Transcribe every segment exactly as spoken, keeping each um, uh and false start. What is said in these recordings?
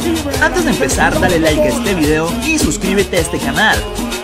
Antes de empezar, dale like a este video y suscríbete a este canal.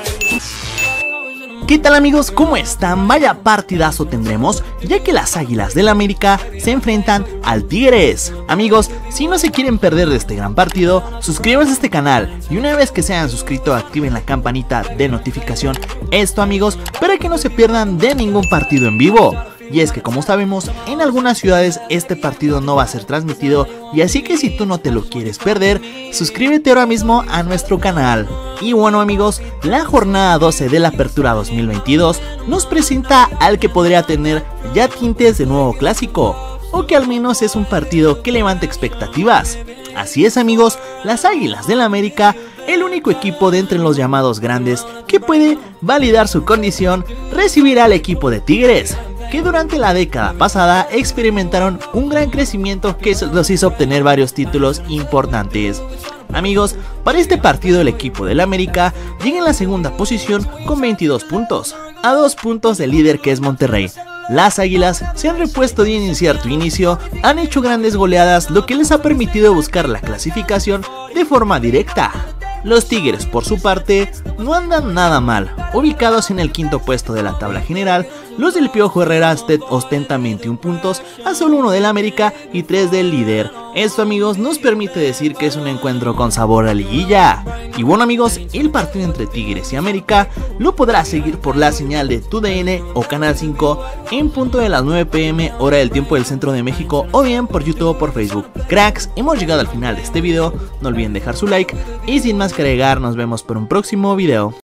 ¿Qué tal amigos? ¿Cómo están? Vaya partidazo tendremos, ya que las Águilas del América se enfrentan al Tigres. Amigos, si no se quieren perder de este gran partido, suscríbanse a este canal y una vez que se hayan suscrito activen la campanita de notificación. Esto amigos, para que no se pierdan de ningún partido en vivo. Y es que como sabemos, en algunas ciudades este partido no va a ser transmitido, y así que si tú no te lo quieres perder, suscríbete ahora mismo a nuestro canal. Y bueno amigos, la jornada doce de la Apertura dos mil veintidós nos presenta al que podría tener ya tintes de nuevo clásico, o que al menos es un partido que levanta expectativas. Así es amigos, las Águilas del América, el único equipo de entre los llamados grandes que puede validar su condición, recibirá al equipo de Tigres, que durante la década pasada experimentaron un gran crecimiento que los hizo obtener varios títulos importantes. Amigos, para este partido el equipo del América llega en la segunda posición con veintidós puntos, a dos puntos del líder que es Monterrey. Las Águilas se han repuesto de incierto inicio, han hecho grandes goleadas, lo que les ha permitido buscar la clasificación de forma directa. Los Tigres por su parte no andan nada mal, ubicados en el quinto puesto de la tabla general. Los del Piojo Herrera ostentan veintiún puntos, a solo uno del América y tres del líder. Esto amigos nos permite decir que es un encuentro con sabor a liguilla. Y bueno amigos, el partido entre Tigres y América lo podrás seguir por la señal de Tu D N o Canal cinco en punto de las nueve p m hora del tiempo del centro de México, o bien por YouTube o por Facebook. Cracks, hemos llegado al final de este video, no olviden dejar su like y sin más que agregar nos vemos por un próximo video.